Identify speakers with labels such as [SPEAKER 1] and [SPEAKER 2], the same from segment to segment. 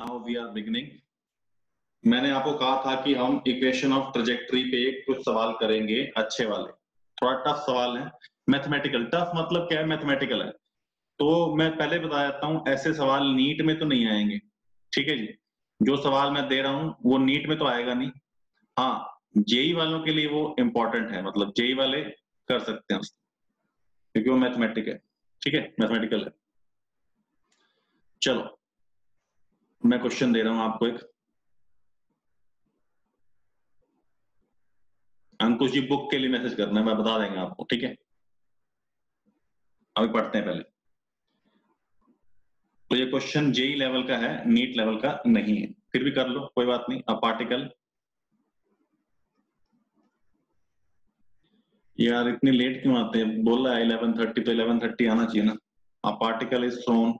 [SPEAKER 1] Now we are beginning. मैंने आपको कहा था कि हम इक्वेशन ऑफ ट्रेजेक्टरी पे कुछ सवाल करेंगे अच्छे वाले। थोड़ा टफ सवाल है, मैथमेटिकल। टफ मतलब क्या है? मैथमेटिकल है। तो मैं पहले बता देता हूं, ऐसे सवाल नीट में तो नहीं आएंगे, ठीक है जी। जो सवाल मैं दे रहा हूं वो नीट में तो आएगा नहीं। हाँ, जेई वालों के लिए वो इंपॉर्टेंट है, मतलब जेई वाले कर सकते हैं उसको, क्योंकि वो मैथमेटिक है, ठीक है, मैथमेटिकल है। चलो मैं क्वेश्चन दे रहा हूं आपको एक। अंकुश जी बुक के लिए मैसेज करना है, मैं बता देंगे आपको, ठीक है। अभी पढ़ते हैं पहले। तो ये क्वेश्चन जेई लेवल का है, नीट लेवल का नहीं है, फिर भी कर लो, कोई बात नहीं। अ पार्टिकल, यार इतनी लेट क्यों आते हैं? बोल रहा है 11:30, तो 11:30 आना चाहिए ना। A particle is thrown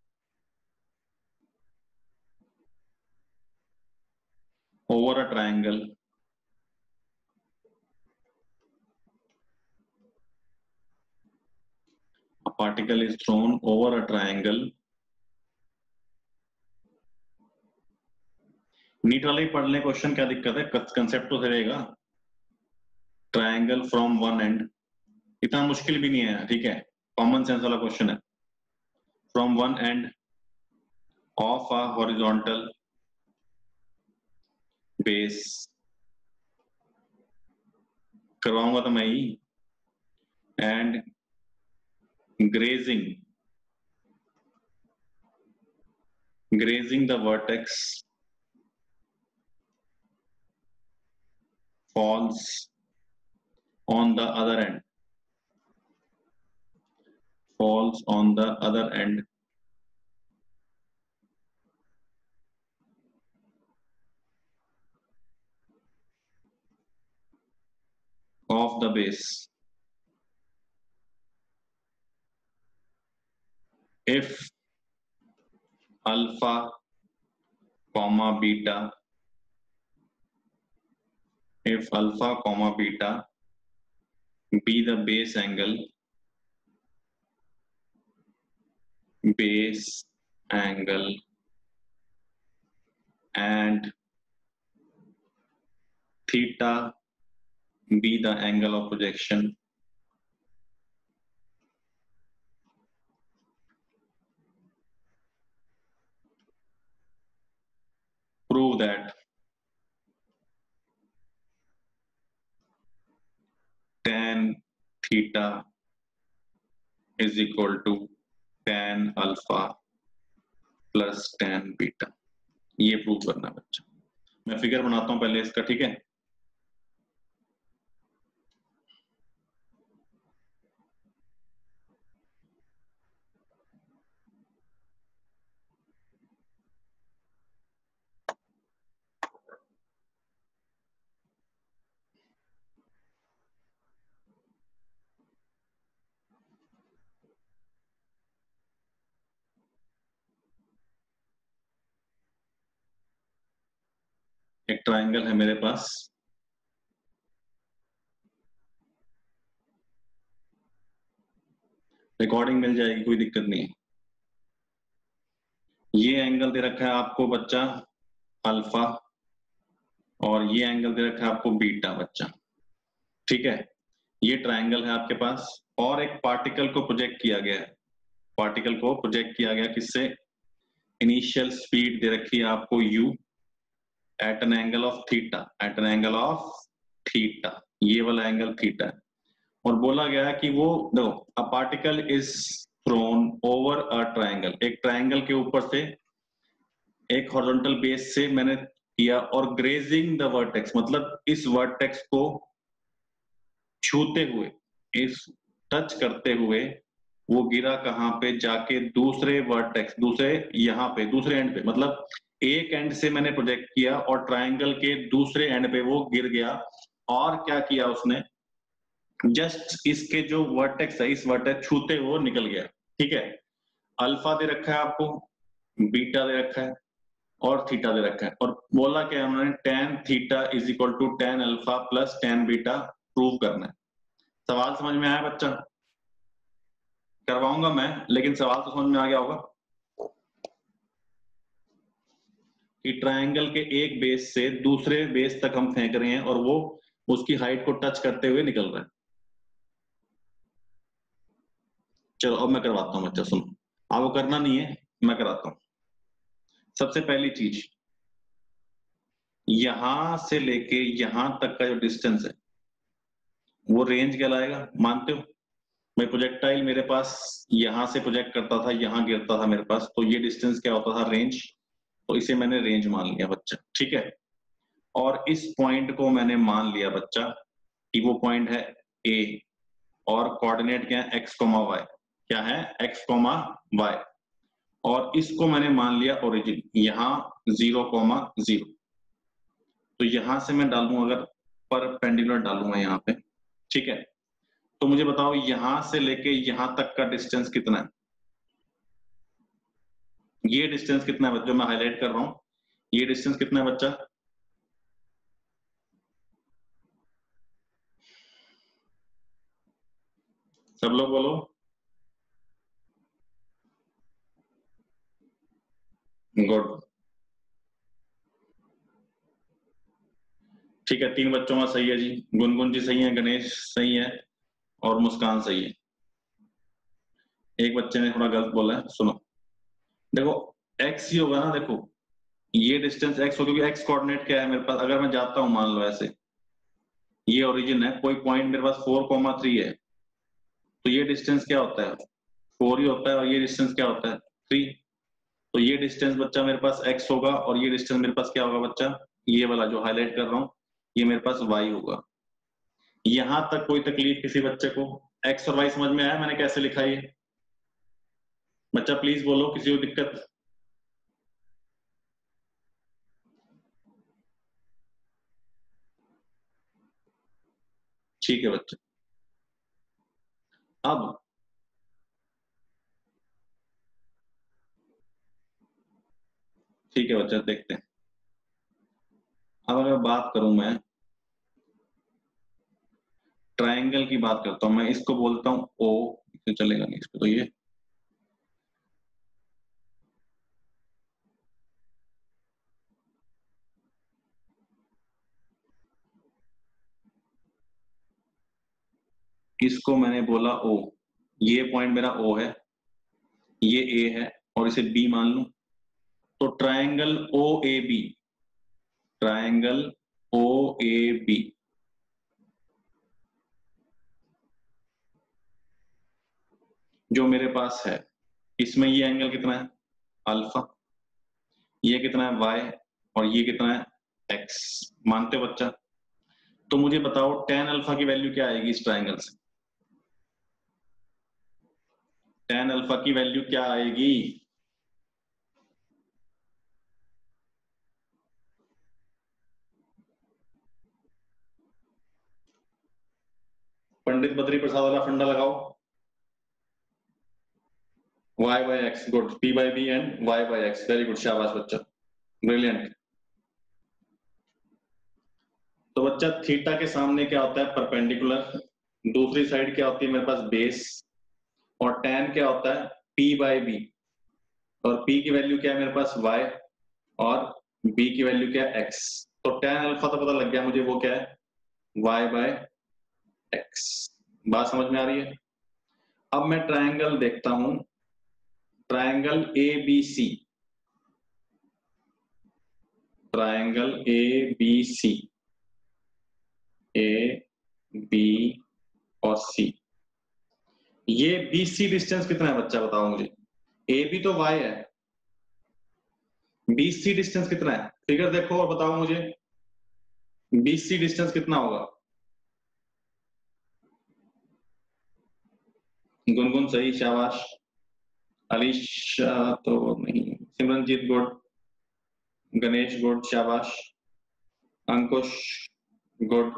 [SPEAKER 1] over a triangle a particle is thrown over a triangle। NEET वाले ही पढ़ लें क्वेश्चन, क्या दिक्कत है? कंसेप्ट तो रहेगा। ट्रायंगल फ्रॉम वन एंड, इतना मुश्किल भी नहीं है, ठीक है, कॉमन सेंस वाला क्वेश्चन है। From one end of a horizontal base, करवाऊंगा तो मैं ही। And grazing the vertex falls on the other end, falls on the other end of the base if alpha comma beta, if alpha comma beta be the base angle and theta be the angle of projection, prove that tan theta is equal to tan alpha plus tan beta. ये prove करना बच्चा। मैं figure बनाता हूं पहले इसका, ठीक है। एक ट्रायंगल है मेरे पास, रिकॉर्डिंग मिल जाएगी, कोई दिक्कत नहीं है। ये एंगल दे रखा है आपको बच्चा अल्फा, और ये एंगल दे रखा है आपको बीटा बच्चा, ठीक है। ये ट्रायंगल है आपके पास, और एक पार्टिकल को प्रोजेक्ट किया गया है। पार्टिकल को प्रोजेक्ट किया गया किससे? इनिशियल स्पीड दे रखी है आपको u at an angle of theta, at an angle of theta, ये वाला एंगल थीटा है। और बोला गया है कि वो देखो, a particle is thrown over a triangle, एक ट्रायंगल के ऊपर से एक हॉरिजॉन्टल बेस से मैंने किया, और ग्रेजिंग द वर्टेक्स मतलब इस वर्टेक्स को छूते हुए, इस टच करते हुए वो गिरा कहां पे? जाके दूसरे वर्टेक्स, दूसरे यहाँ पे दूसरे एंड पे, मतलब एक एंड से मैंने प्रोजेक्ट किया और ट्रायंगल के दूसरे एंड पे वो गिर गया। और क्या किया उसने? जस्ट इसके जो वर्टेक्स है, इस वर्टेक्स छूते वो निकल गया, ठीक है। अल्फा दे रखा है आपको, बीटा दे रखा है, और थीटा दे रखा है, और बोला क्या है उन्होंने? tan theta is equal to tan alpha plus tan beta prove करना है। सवाल समझ में आया बच्चा? करवाऊंगा मैं, लेकिन सवाल तो समझ में आ गया होगा। कि ट्रायंगल के एक बेस से दूसरे बेस तक हम फेंक रहे हैं और वो उसकी हाइट को टच करते हुए निकल रहा है। चलो अब मैं करवाता हूं बच्चा, सुनो। आपको करना नहीं है, मैं कराता हूं। सबसे पहली चीज, यहां से लेके यहां तक का जो डिस्टेंस है वो रेंज कहलाएगा, मानते हो? भाई प्रोजेक्टाइल मेरे पास यहां से प्रोजेक्ट करता था, यहां गिरता था मेरे पास, तो ये डिस्टेंस क्या होता था? रेंज। तो इसे मैंने रेंज मान लिया बच्चा, ठीक है। और इस पॉइंट को मैंने मान लिया बच्चा कि वो पॉइंट है ए, और कोऑर्डिनेट क्या है? X comma y. क्या है? X comma y. और इसको मैंने मान लिया ओरिजिन, यहाँ 0,0। तो यहां से मैं डालूं, अगर परपेंडिकुलर डालूंगा यहाँ पे, ठीक है, तो मुझे बताओ यहां से लेके यहां तक का डिस्टेंस कितना है? ये डिस्टेंस कितना है जो मैं हाईलाइट कर रहा हूं? ये डिस्टेंस कितना है बच्चा? सब लोग बोलो। गुड। ठीक है, 3 बच्चों का सही है जी। गुनगुन जी सही है, गणेश सही है, और मुस्कान सही है। एक बच्चे ने थोड़ा गलत बोला है, सुनो। देखो एक्स ही होगा ना, देखो ये डिस्टेंस एक्स हो, क्योंकि एक्स कोऑर्डिनेट क्या है मेरे पास? अगर मैं जाता हूं, मान लो ऐसे, ये ओरिजिन है, कोई पॉइंट मेरे पास 4,3 है, तो ये डिस्टेंस क्या होता है? 4 ही होता है, और ये डिस्टेंस क्या होता है? 3। तो ये डिस्टेंस बच्चा मेरे पास x होगा, और ये डिस्टेंस मेरे पास क्या होगा बच्चा? ये वाला जो हाईलाइट कर रहा हूं, ये मेरे पास y होगा। यहां तक कोई तकलीफ किसी बच्चे को? x और y समझ में आया मैंने कैसे लिखा ये? बच्चा प्लीज बोलो, किसी को दिक्कत? ठीक है बच्चा। अब ठीक है बच्चा, देखते हैं। अब अगर बात करूं मैं ट्रायंगल की, बात करता हूं मैं, इसको बोलता हूं ओ। चलेगा नहीं इस पे, तो ये इसको मैंने बोला ओ। ये पॉइंट मेरा ओ है, ये ए है, और इसे बी मान लूं। तो triangle O A B, triangle O A B, जो मेरे पास है, इसमें ये एंगल कितना है? अल्फा। ये कितना है? वाई। और ये कितना है? एक्स। मानते हो बच्चा? तो मुझे बताओ टेन अल्फा की वैल्यू क्या आएगी इस ट्रायंगल से? टेन अल्फा की वैल्यू क्या आएगी? पंडित बद्री प्रसाद वाला फंडा लगाओ। Y by x, good. P by b and y by x, very good, शाबाश बच्चा, ब्रिलियंट। तो बच्चा थीटा के सामने क्या होता है? परपेंडिकुलर। दूसरी साइड क्या होती है मेरे पास? बेस। और tan क्या होता है? p by b. और p की वैल्यू क्या है मेरे पास? y। और b की वैल्यू क्या है? x। तो tan अल्फा तो पता लग गया मुझे, वो क्या है? y by x। बात समझ में आ रही है? अब मैं ट्रायंगल देखता हूं, triangle A B C, triangle A B C, A B और सी, ये बी सी डिस्टेंस कितना है बच्चा? बताओ मुझे। ए बी तो y है, बी सी डिस्टेंस कितना है? फिगर देखो और बताओ मुझे, बी सी डिस्टेंस कितना होगा? गुनगुन सही, शाबाश। अलीशा तो नहीं, सिमरनजीत गुड, गणेश गुड, शाबाश। अंकुश गुड।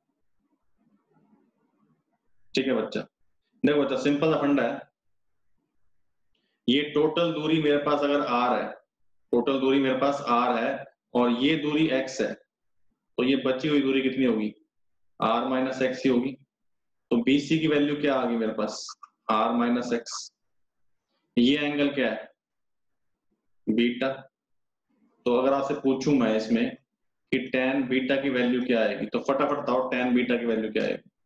[SPEAKER 1] ठीक है बच्चा। देखो बच्चा, सिंपल सा फंडा है। ये टोटल दूरी मेरे पास अगर आर है, टोटल दूरी मेरे पास आर है, और ये दूरी एक्स है, तो ये बची हुई दूरी कितनी होगी? आर माइनस एक्स ही होगी। तो बीसी की वैल्यू क्या आ गई मेरे पास? R minus x. ये एंगल क्या है? बीटा। तो अगर आपसे पूछूं मैं इसमें कि tan बीटा की वैल्यू क्या आएगी, तो फटाफट बताओ tan बीटा की वैल्यू क्या आएगी।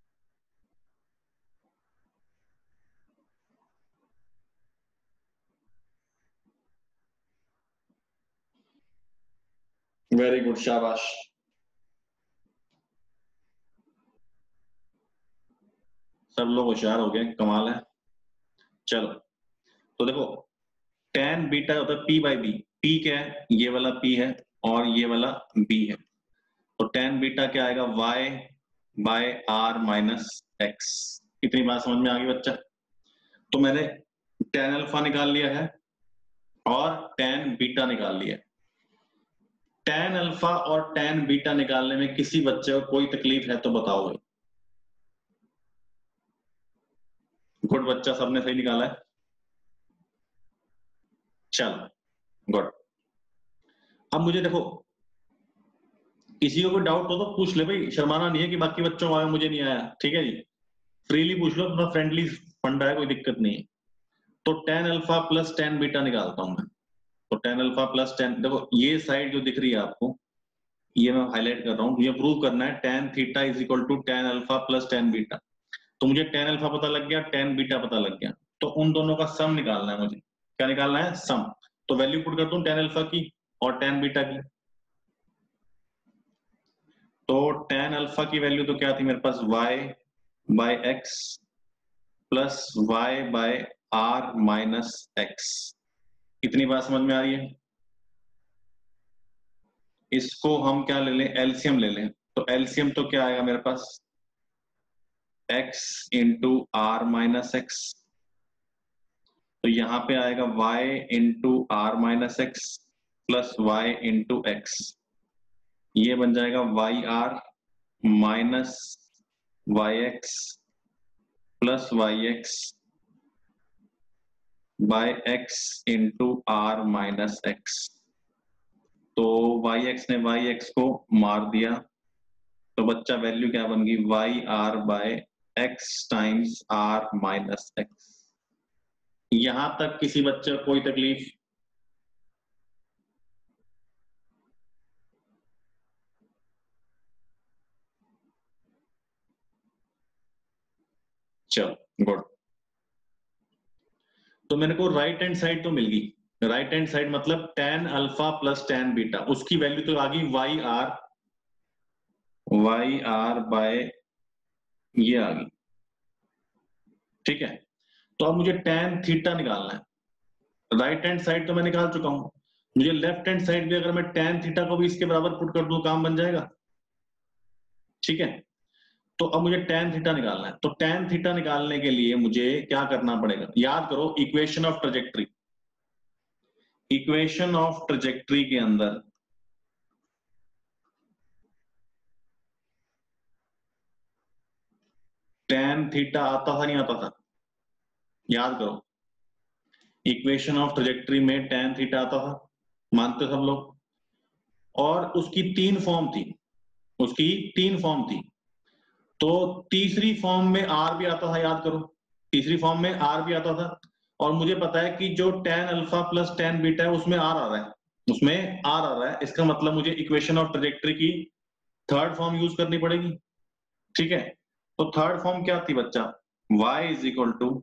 [SPEAKER 1] वेरी गुड, शाबाश। सब लोग होशियार हो गए, कमाल है। चलो, तो देखो tan बीटा होता है p बाई बी। p क्या है, ये वाला p है और ये वाला b है। तो tan बीटा क्या आएगा, y by r minus x। इतनी बात समझ में आ गई बच्चा। तो मैंने tan अल्फा निकाल लिया है और tan बीटा निकाल लिया है। tan अल्फा और tan बीटा निकालने में किसी बच्चे को कोई तकलीफ है तो बताओ भाई। गुड बच्चा, सबने सही निकाला है। चलो गुड। अब मुझे देखो, किसी को कोई डाउट हो तो पूछ ले भाई, शर्माना नहीं है कि बाकी बच्चों को आया मुझे नहीं आया, ठीक है जी। फ्रीली पूछ लो, अपना फ्रेंडली फंडा है, कोई दिक्कत नहीं है। तो tan alpha plus tan beta निकालता हूं मैं। तो tan अल्फा प्लस tan, देखो ये साइड जो दिख रही है आपको, ये मैं हाईलाइट कर रहा हूँ, ये प्रूव करना है tan theta is equal to tan alpha plus tan beta. तो मुझे tan अल्फा पता लग गया, tan बीटा पता लग गया, तो उन दोनों का सम निकालना है मुझे। क्या निकालना है, सम। तो वैल्यू पुट करता हूँ tan अल्फा की और tan बीटा की। तो tan अल्फा की वैल्यू तो क्या थी मेरे पास, y by x plus y by r minus x. इतनी बात समझ में आ रही है। इसको हम क्या ले लें, एलसीएम ले लें। तो एलसीएम तो क्या आएगा मेरे पास, x into r minus x. तो यहाँ पे आएगा y into r minus x plus y into x. ये बन जाएगा y r minus y x plus y x by x into r minus x. तो वाई एक्स ने वाई एक्स को मार दिया, तो बच्चा वैल्यू क्या बन गई, y r by x times r minus x. यहां तक किसी बच्चे को कोई तकलीफ। चलो गुड। तो मेरे को राइट हैंड साइड तो मिल गई। राइट हैंड साइड मतलब tan alpha plus tan beta, उसकी वैल्यू तो आ गई वाई आर बाय, ये आ गई, ठीक है। तो अब मुझे tan थीटा निकालना है। राइट हैंड साइड तो मैं निकाल चुका हूं, मुझे लेफ्ट हैंड साइड भी अगर मैं tan थीटा को भी इसके बराबर पुट कर दूं, काम बन जाएगा, ठीक है। तो अब मुझे tan थीटा निकालना है। तो tan थीटा निकालने के लिए मुझे क्या करना पड़ेगा, याद करो equation of trajectory. Equation of trajectory के अंदर tan थीटा आता था नहीं आता था, याद करो। इक्वेशन ऑफ ट्रेजेक्टरी में tan थीटा आता था, मानते सब लोग। और उसकी तीन फॉर्म थी, उसकी तीन फॉर्म थी। तो तीसरी फॉर्म में आर भी आता था, याद करो, तीसरी फॉर्म में आर भी आता था। और मुझे पता है कि जो tan alpha plus tan beta है उसमें आर आ रहा है, उसमें आर आ रहा है। इसका मतलब मुझे इक्वेशन ऑफ ट्रेजेक्टरी की थर्ड फॉर्म यूज करनी पड़ेगी, ठीक है। तो थर्ड फॉर्म क्या थी बच्चा, y is equal to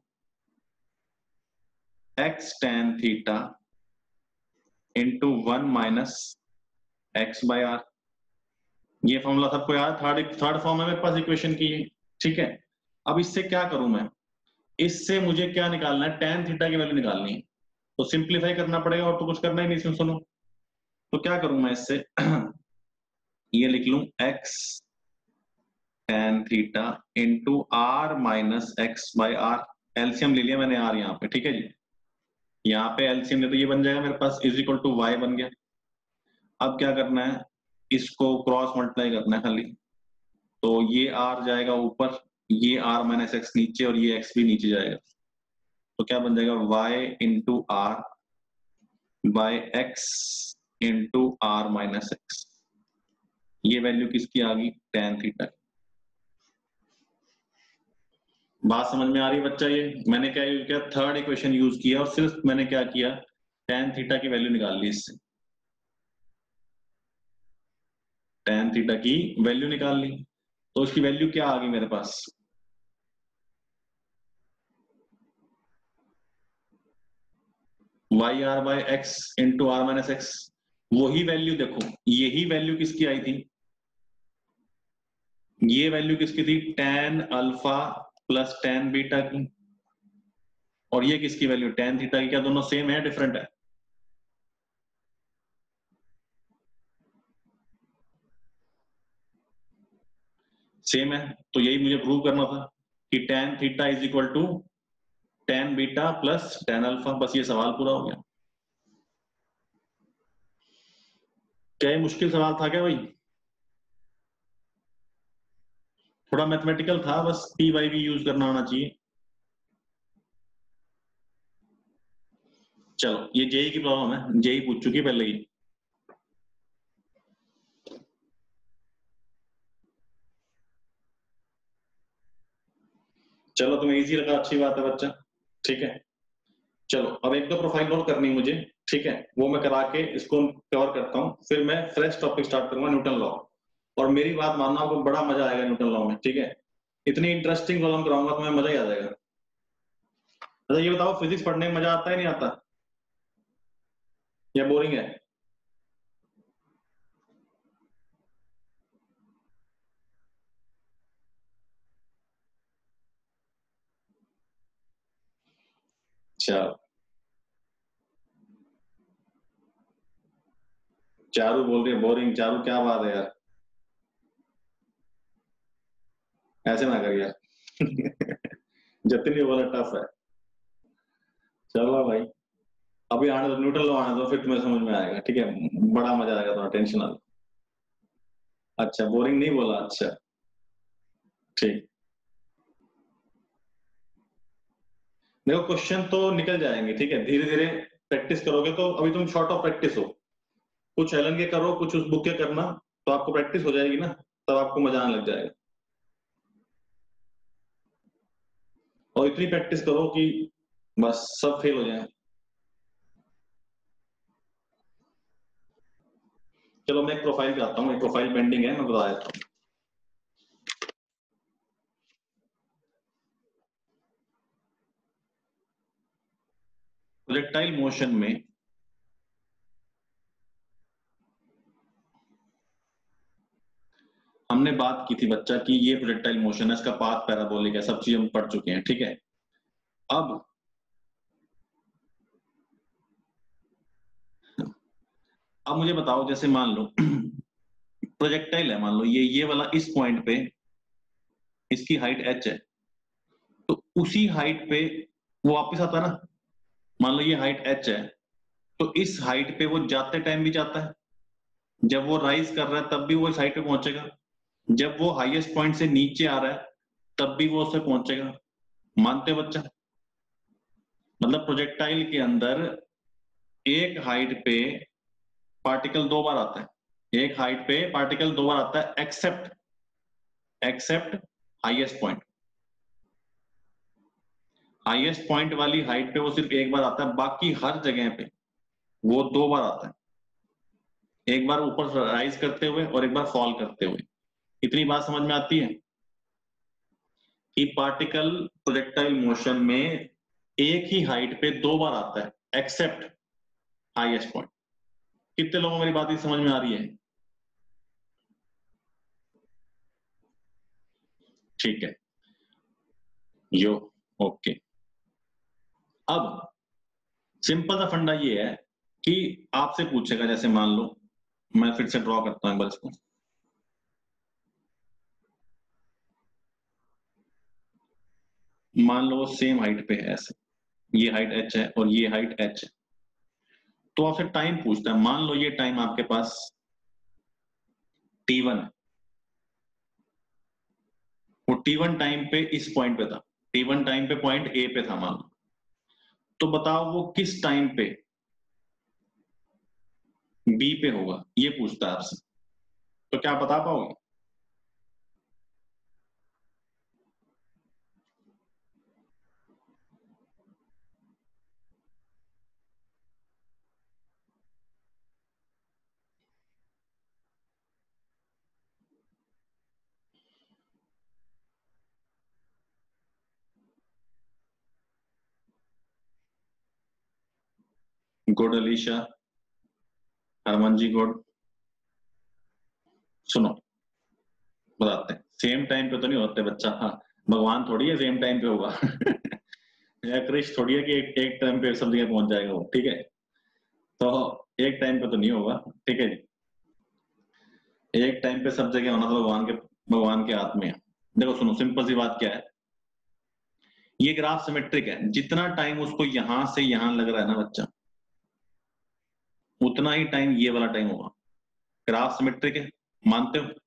[SPEAKER 1] x tan theta into 1 minus x by r. ये फॉर्मूला सबको याद, थर्ड थर्ड फॉर्म है मेरे पास इक्वेशन की, ठीक है। अब इससे क्या करूं मैं, इससे मुझे क्या निकालना है, tan थीटा की वैल्यू निकालनी है। तो सिंप्लीफाई करना पड़ेगा, और तो कुछ करना ही नहीं इसमें, सुनो। तो क्या करूं मैं इससे ये लिख लूं x tan theta into r minus x by r. LCM ले लिया मैंने आर यहाँ पे, ठीक है जी। यहाँ पे एलसीएम ले तो ये बन जाएगा मेरे पास इज इक्वल टू वाई बन गया। अब क्या करना है, इसको क्रॉस मल्टीप्लाई करना है खाली। तो ये आर जाएगा ऊपर, ये आर माइनस एक्स नीचे, और ये एक्स भी नीचे जाएगा। तो क्या बन जाएगा, y into r by x into r minus x. ये वैल्यू किसकी आ गई, tan थीटा। बात समझ में आ रही है बच्चा। ये मैंने क्या यूज किया, थर्ड इक्वेशन यूज किया, और सिर्फ मैंने क्या किया, tan थीटा की वैल्यू निकाल ली इससे। थीटा की वैल्यू निकाल ली। तो उसकी वैल्यू क्या आ गई मेरे पास, y r by x into r minus x. वही वैल्यू देखो, यही वैल्यू किसकी आई थी, ये वैल्यू किसकी थी, tan alpha plus tan beta की। और ये किसकी वैल्यू, टेन थीटा की। क्या दोनों सेम है, डिफरेंट है? सेम है। तो यही मुझे प्रूव करना था कि tan theta is equal to tan beta plus tan alpha. बस ये सवाल पूरा हो गया। क्या ये मुश्किल सवाल था क्या भाई? थोड़ा मैथमेटिकल था, बस पी वाई भी यूज करना आना चाहिए। चलो, ये जेई की प्रॉब्लम है, जेई पूछ चुकी है पहले ही। चलो, तुम्हें इजी लगा, अच्छी बात है बच्चा। ठीक है, चलो अब एक दो प्रोफाइल और करनी है मुझे। ठीक है, वो मैं करा के इसको कवर करता हूँ, फिर मैं फ्रेश टॉपिक स्टार्ट करूंगा, न्यूटन लॉ। और मेरी बात मानना, आपको बड़ा मजा आएगा न्यूटन लॉ में। ठीक है, इतनी इंटरेस्टिंग प्रॉब्लम कराऊंगा, तुम्हें मजा ही आ जाएगा। अच्छा ये बताओ, फिजिक्स पढ़ने में मजा आता है नहीं आता, या बोरिंग है? अच्छा, चारू बोल रही है बोरिंग। चारू क्या बात है यार, ऐसे ना कर यार। जतिन भी बोला टफ है। चलो भाई, अभी आने दो, न्यूट्रल लो आने दो, फिर तुम्हें समझ में आएगा। ठीक है, बड़ा मजा आएगा, थोड़ा टेंशन आ। अच्छा, बोरिंग नहीं बोला, अच्छा। ठीक, देखो क्वेश्चन तो निकल जाएंगे। ठीक है, धीरे धीरे प्रैक्टिस करोगे तो। अभी तुम शॉर्ट ऑफ प्रैक्टिस हो, कुछ एलन के करो, कुछ उस बुक के करना, तो आपको प्रैक्टिस हो जाएगी ना, तब आपको मजा आने लग जाएगा। और इतनी प्रैक्टिस करो कि बस सब फेल हो जाए। चलो मैं एक प्रोफाइल कराता हूँ, एक प्रोफाइल पेंडिंग है, मैं बता देता हूँ। प्रोजेक्टाइल मोशन में हमने बात की थी बच्चा कि ये प्रोजेक्टाइल मोशन है, इसका पाथ पैराबोलिक है, सब चीज हम पढ़ चुके हैं। ठीक है, अब मुझे बताओ, जैसे मान लो प्रोजेक्टाइल है, मान लो ये वाला इस पॉइंट पे, इसकी हाइट h है, तो उसी हाइट पे वो वापस आता है ना। मान लो ये हाइट h है, तो इस हाइट पे वो जाते टाइम भी जाता है, जब वो राइज कर रहा है तब भी वो इस हाइट पे पहुंचेगा, जब वो हाईएस्ट पॉइंट से नीचे आ रहा है तब भी वो उससे पहुंचेगा। मानते हो बच्चा? मतलब प्रोजेक्टाइल के अंदर एक हाइट पे पार्टिकल दो बार आता है, एक हाइट पे पार्टिकल दो बार आता है, except except highest point. Highest point वाली हाइट पे वो सिर्फ एक बार आता है, बाकी हर जगह पे वो दो बार आता है, एक बार ऊपर राइज करते हुए और एक बार फॉल करते हुए। इतनी बात समझ में आती है कि पार्टिकल प्रोजेक्टाइल मोशन में एक ही हाइट पे दो बार आता है, एक्सेप्ट हाईएस्ट पॉइंट। कितने लोगों को मेरी बात ही समझ में आ रही है? ठीक है, यो, ओके। अब सिंपल सा फंडा ये है कि आपसे पूछेगा, जैसे मान लो मैं फिर से ड्रॉ करता हूं एक बार इसको। मान लो सेम हाइट पे है ऐसे, ये हाइट h है और ये हाइट h है। तो आपसे टाइम पूछता है, मान लो ये टाइम आपके पास t1 है। वो t1 टाइम पे इस पॉइंट पे था, t1 टाइम पे पॉइंट ए पे था मान लो। तो बताओ वो किस टाइम पे बी पे होगा, ये पूछता है आपसे। तो क्या बता पाओगे? Good Alisha, Harman ji good. सुनो बताते हैं, सेम टाइम पे तो नहीं होते बच्चा, हाँ भगवान थोड़ी है सेम टाइम पे होगा या क्रिश थोड़ी है कि एक टाइम पे सब जगह पहुंच जाएगा वो, ठीक है। तो एक टाइम पे तो नहीं होगा, ठीक है जी। एक टाइम पे सब जगह होना तो भगवान के हाथ में है। देखो सुनो, सिंपल सी बात क्या है, ये ग्राफ सिमेट्रिक है, जितना टाइम उसको यहां से यहां लग रहा है ना बच्चा, उतना ही टाइम ये वाला टाइम होगा। ग्राफ सिमेट्रिक है, मानते हो?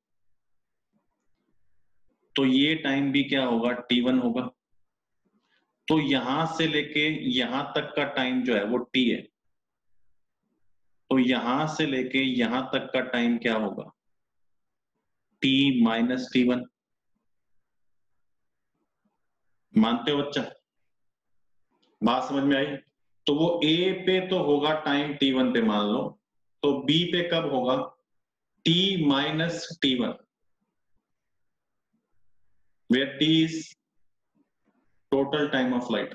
[SPEAKER 1] तो ये टाइम भी क्या होगा, T1 होगा। तो यहां से लेके यहां तक का टाइम जो है वो T है, तो यहां से लेके यहां तक का टाइम क्या होगा, T माइनस T1। मानते हो बच्चा? बात समझ में आई? तो वो A पे तो होगा टाइम T1 पे मान लो, तो B पे कब होगा, T minus T1, where T is total time of flight।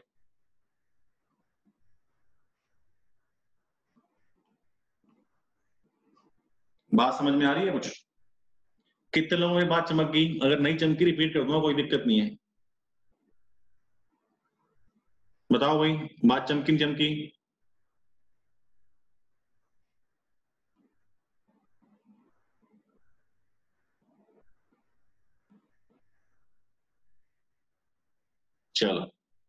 [SPEAKER 1] बात समझ में आ रही है कुछ? कितने लोगों में बात चमक गई? अगर नहीं चमकी रिपीट कर दूंगा, कोई दिक्कत नहीं है। बताओ भाई, बात चमकी नहीं चमकी? चलो,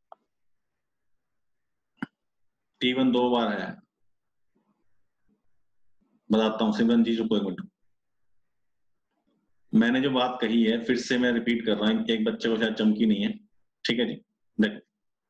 [SPEAKER 1] T1 दो बार है, बताता हूँ। सिमरन जी रुको एक मिनट, मैंने जो बात कही है फिर से मैं रिपीट कर रहा हूँ, एक बच्चे को शायद चमकी नहीं है, ठीक है जी। देखो,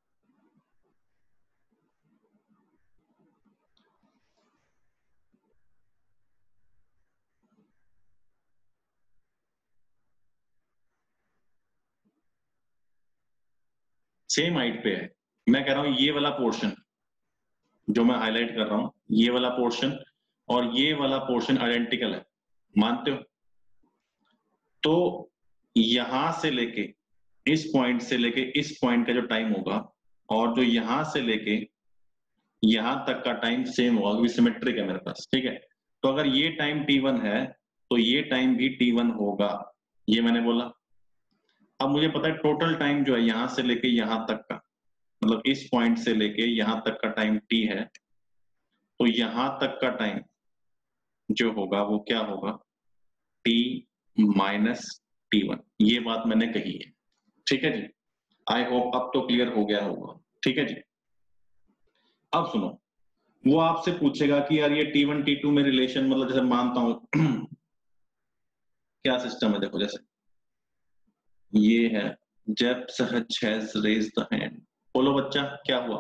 [SPEAKER 1] सेम हाइट पे है। मैं कह रहा हूँ ये वाला पोर्शन जो मैं हाईलाइट कर रहा हूँ, ये वाला पोर्शन और ये वाला पोर्शन आइडेंटिकल है, मानते हो? तो यहां से लेके इस पॉइंट से लेके इस पॉइंट का जो टाइम होगा, और जो यहां से लेके यहां तक का टाइम सेम होगा, क्योंकि सिमेट्रिक है मेरे पास, ठीक है। तो अगर ये टाइम T1 है तो ये टाइम भी T1 होगा, ये मैंने बोला। अब मुझे पता है टोटल टाइम जो है यहां से लेके यहां तक का, मतलब इस पॉइंट से लेके यहां तक का टाइम T है, तो यहां तक का टाइम जो होगा वो क्या होगा, T माइनस T1। ये बात मैंने कही है, ठीक है जी। आई होप अब तो क्लियर हो गया होगा, ठीक है जी। अब सुनो, वो आपसे पूछेगा कि यार ये T1 T2 में रिलेशन, मतलब जैसे मानता हूं क्या सिस्टम है, देखो जैसे ये है, जब सहज हैज रेज द हैंड, बोलो बच्चा क्या हुआ?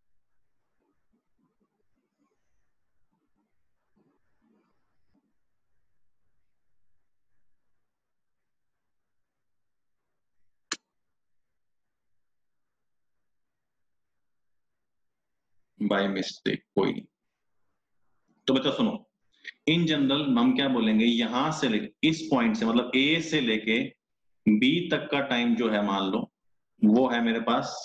[SPEAKER 1] बाय मिस्टेक, कोई नहीं। तो बच्चा सुनो, इन जनरल हम क्या बोलेंगे, यहां से लेके इस पॉइंट से, मतलब ए से लेके बी तक का टाइम जो है मान लो, वो है मेरे पास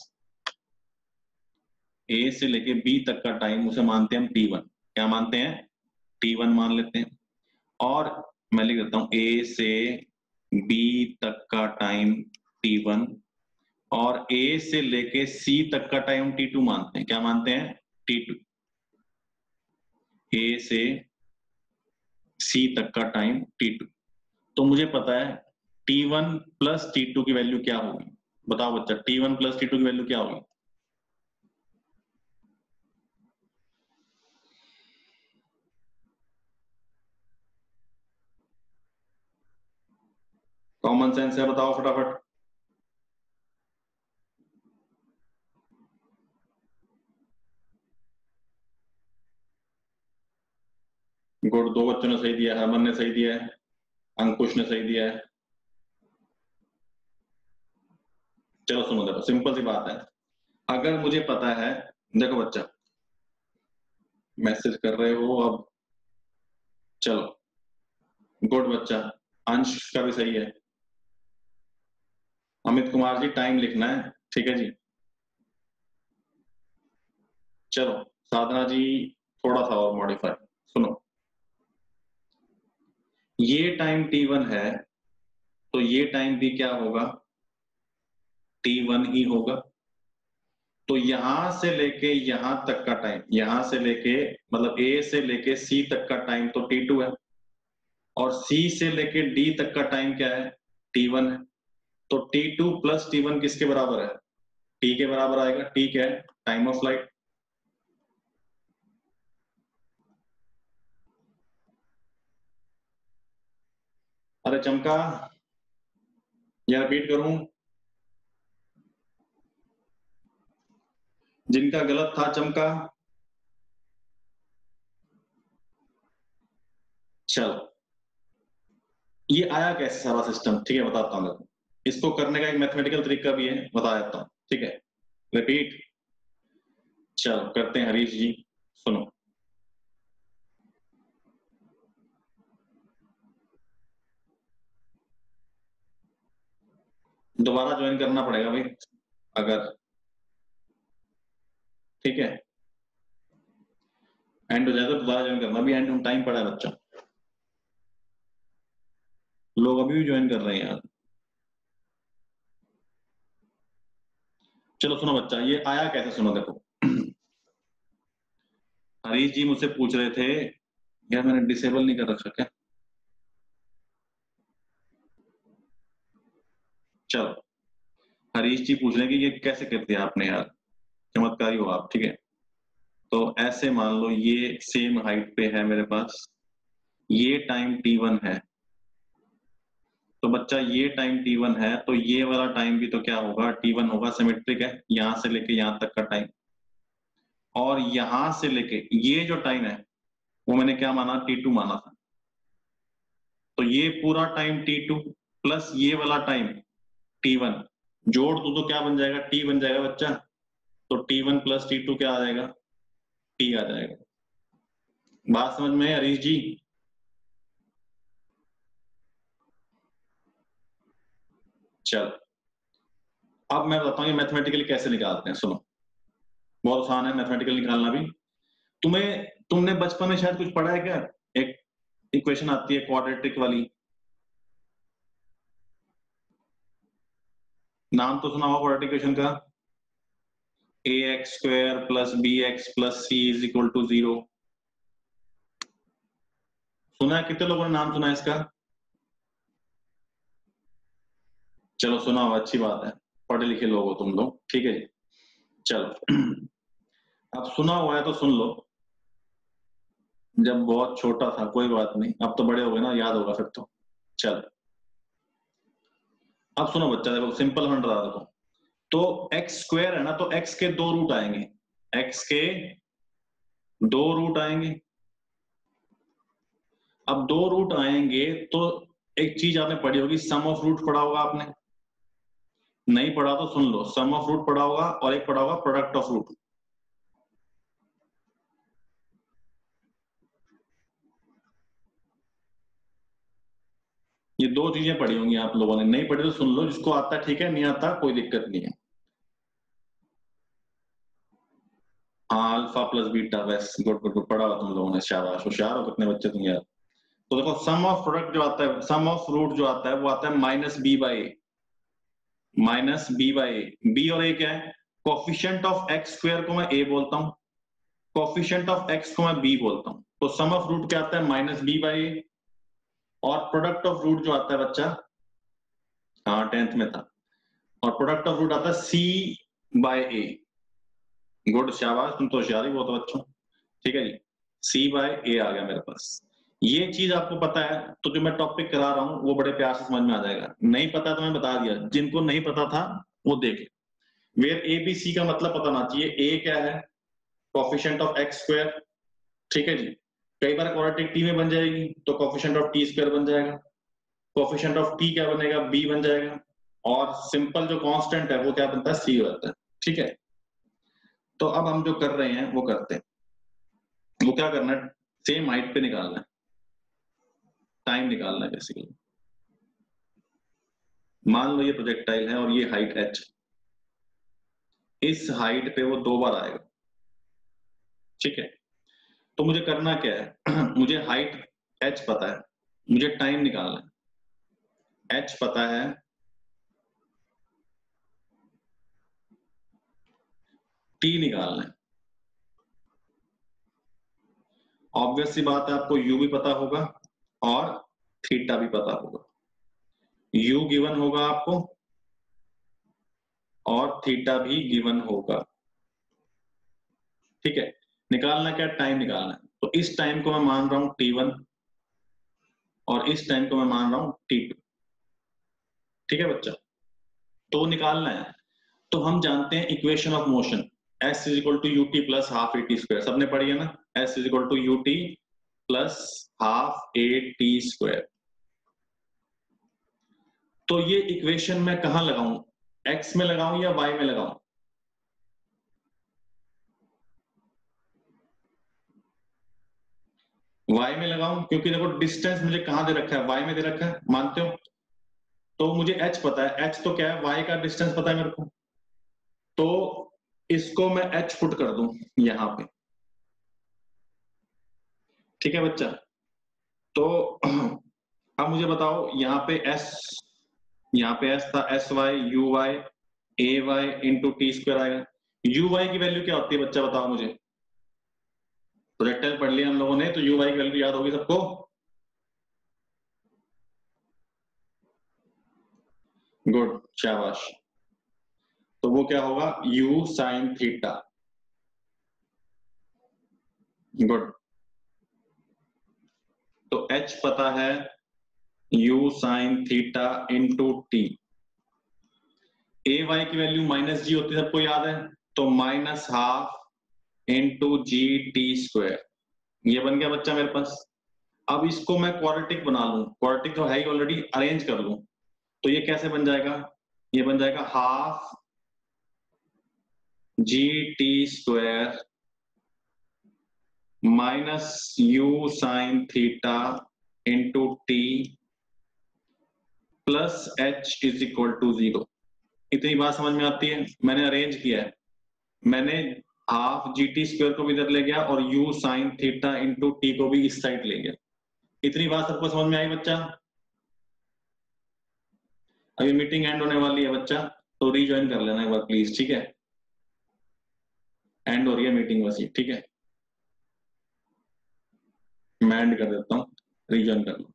[SPEAKER 1] ए से लेके बी तक का टाइम, उसे मानते हैं हम T1। क्या मानते हैं? T1 मान लेते हैं। और मैं लिख देता हूं ए से बी तक का टाइम T1, और ए से लेके सी तक का टाइम T2 मानते हैं। क्या मानते हैं? T2। ए से सी तक का टाइम T2। तो मुझे पता है T1 प्लस T2 की वैल्यू क्या होगी। बताओ बच्चा, T1 प्लस T2 की वैल्यू क्या होगी? कॉमन सेंस है, बताओ फटाफट। गुड, दो बच्चों ने सही दिया, हरमन ने सही दिया है, अंकुश ने सही दिया है। चलो सुनो, देखो सिंपल सी बात है, अगर मुझे पता है, देखो बच्चा मैसेज कर रहे हो अब, चलो गुड बच्चा, अंश का भी सही है। अमित कुमार जी टाइम लिखना है, ठीक है जी। चलो साधना जी थोड़ा सा और मॉडिफाई, सुनो, ये टाइम t1 है तो ये टाइम भी क्या होगा, t1 ही होगा। तो यहां से लेके यहां तक का टाइम, यहां से लेके मतलब ए से लेके सी तक का टाइम तो t2 है, और सी से लेके डी तक का टाइम क्या है, t1 है। तो t2 प्लस t1 किसके बराबर है, t के बराबर आएगा। ठीक है, टाइम ऑफ फ्लाइट। अरे चमका, या रिपीट करूं, जिनका गलत था चमका। चलो, ये आया कैसे सारा सिस्टम, ठीक है बताता हूं मैं। इसको करने का एक मैथमेटिकल तरीका भी है, बता देता हूं, ठीक है। रिपीट। चलो करते हैं हरीश जी, सुनो। दोबारा ज्वाइन करना पड़ेगा भाई, अगर, ठीक है, एंड हो जाए तो दोबारा ज्वाइन करना। अभी एंड टाइम पड़ा है बच्चा, लोग अभी भी ज्वाइन कर रहे हैं यार। चलो सुनो बच्चा, ये आया कैसे, सुनो देखो। हरीश जी मुझसे पूछ रहे थे, यार मैंने डिसेबल नहीं कर रखा क्या। चलो, हरीश जी पूछ रहे हैं कि ये कैसे कर दिया आपने यार, चमत्कारी हो आप, ठीक है। तो ऐसे मान लो ये सेम हाइट पे है मेरे पास, ये टाइम t1 है। तो बच्चा ये टाइम t1 है तो ये वाला टाइम भी तो क्या होगा, t1 होगा, सिमेट्रिक है, यहां से लेके यहां तक का टाइम। और यहां से लेके ये जो टाइम है वो मैंने क्या माना, t2 माना था। तो ये पूरा टाइम t2 प्लस ये वाला टाइम t1, जोड़ दो तो क्या बन जाएगा, t बन जाएगा बच्चा। तो t1 प्लस t2 क्या आ जाएगा, t आ जाएगा। बात समझ में है हरीश जी। चलो, अब मैं बताता हूँ ये मैथमेटिकली कैसे निकालते हैं, सुनो। बहुत आसान है मैथमेटिकल निकालना भी। तुम्हें, तुमने बचपन में शायद कुछ पढ़ा है क्या, एक इक्वेशन आती है क्वाड्रेटिक वाली, नाम तो सुना होगा क्वाड्रेटिक इक्वेशन का, a x square plus b x plus c is equal to 0। सुना है, कितने लोगों ने नाम सुना है इसका। चलो सुना हो, अच्छी बात है, पढ़े लिखे लोग हो तुम लोग, ठीक है जी। चलो, अब सुना हुआ है तो सुन लो। जब बहुत छोटा था, कोई बात नहीं, अब तो बड़े हो गए ना, याद होगा फिर तो। चलो, अब सुनो बच्चा, देखो सिंपल बन रहा, देखो। तो एक्स स्क्वायर है ना, तो एक्स के दो रूट आएंगे, एक्स के दो रूट आएंगे। अब दो रूट आएंगे तो एक चीज आपने पढ़ी होगी, सम ऑफ रूट पढ़ा होगा आपने। नहीं पढ़ा तो सुन लो, सम ऑफ रूट पढ़ा होगा और एक पढ़ा होगा प्रोडक्ट ऑफ रूट। ये दो चीजें पढ़ी होंगी आप लोगों ने, नहीं पढ़ी तो सुन लो, जिसको आता है ठीक है, नहीं आता कोई दिक्कत नहीं है। हाँ, अल्फा प्लस बीटा, बस गुड गुड गुड, पढ़ा हो तुम लोगों ने, शाबाश, होशियार हो कितने बच्चे तुम यार। तो देखो, सम ऑफ प्रोडक्ट जो आता है, सम ऑफ रूट जो आता है वो आता है minus b by a, minus b by a. B और ए क्या है, कोफिशिएंट ऑफ एक्स स्क्वायर को मैं ए बोलता हूँ, कोफिशिएंट ऑफ एक्स को मैं बी बोलता हूँ। तो सम ऑफ रूट क्या आता है, माइनस बी बाई ए। और प्रोडक्ट ऑफ रूट जो आता है बच्चा, हाँ 10th में था, और प्रोडक्ट ऑफ रूट आता है सी बाय ए। गुड, शाबाश, तुम तो होशियार ही बहुत हो बच्चों, ठीक है जी। सी बाय ए आ गया मेरे पास। ये चीज आपको पता है तो जो मैं टॉपिक करा रहा हूँ वो बड़े प्यार से समझ में आ जाएगा। नहीं पता तो मैं बता दिया, जिनको नहीं पता था वो देख। वेयर ए बी सी का मतलब पता होना चाहिए। ए क्या है, कोफिशिएंट ऑफ एक्स स्क्वायर, ठीक है जी। कई बार क्वाड्रेटिक टी में बन जाएगी तो कोफिशिएंट ऑफ टी स्क्वायर बन जाएगा। कोफिशिएंट ऑफ टी क्या बनेगा, बी बन जाएगा। और सिंपल जो कांस्टेंट है वो क्या बनता है, सी होता है, ठीक है। तो अब हम जो कर रहे हैं वो करते हैं, वो क्या करना है, सेम हाइट पे निकालना है, टाइम निकालना है बेसिकली। मान लो ये प्रोजेक्टाइल है और ये हाइट h, इस हाइट पे वो दो बार आएगा, ठीक है। तो मुझे करना क्या है मुझे हाइट h पता है, मुझे टाइम निकालना है। h पता है, t निकालना है। ऑब्वियस सी बात है आपको u भी पता होगा और थीटा भी पता होगा। u गिवन होगा आपको और थीटा भी गिवन होगा। ठीक है, निकालना क्या, टाइम निकालना है। तो इस टाइम को मैं मान रहा हूं t1 और इस टाइम को मैं मान रहा हूं t2। ठीक है बच्चा, तो निकालना है। तो हम जानते हैं equation of motion s is equal to u t plus half a t square, सबने पढ़ी है ना, s is equal to u t plus half a t square. तो ये इक्वेशन मैं कहां लगाऊं, x में लगाऊं या y में लगाऊं? y में लगाऊं, क्योंकि देखो डिस्टेंस मुझे कहां दे रखा है, y में दे रखा है, मानते हो? तो मुझे h पता है, h तो क्या है, y का डिस्टेंस पता है मेरे को। तो इसको मैं h पुट कर दूं यहां पे। ठीक है बच्चा, तो अब मुझे बताओ यहाँ पे s था, s y u y a y into t square आएगा। यू वाई की वैल्यू क्या होती है बच्चा, बताओ मुझे। प्रोजेक्टाइल पढ़ लिया हम लोगों ने, तो यू वाई की वैल्यू याद होगी सबको। गुड, शाबाश। तो वो क्या होगा, u साइन थीटा। गुड, तो h पता है, u sine theta into t. A y की वैल्यू माइनस जी होती है, सबको याद है, तो minus half into g t square. ये बन गया बच्चा मेरे पास। अब इसको मैं क्वाड्रेटिक बना लूं, क्वाड्रेटिक तो है ही ऑलरेडी, अरेंज कर लूं, तो ये कैसे बन जाएगा, ये बन जाएगा half g t square minus u sine theta into t plus h is equal to 0। इतनी बात समझ में आती है? मैंने अरेंज किया है, मैंने हाफ जी टी स्क्वायर को भी इधर ले गया और u sine theta into t को भी इस साइड ले गया। इतनी बात सबको समझ में आई बच्चा? अभी मीटिंग एंड होने वाली है बच्चा, तो रीज्वाइन कर लेना एक बार प्लीज, ठीक है? एंड हो रही है मीटिंग बस, ठीक है? मैं एंड कर देता हूँ, रीज्वाइन कर लो।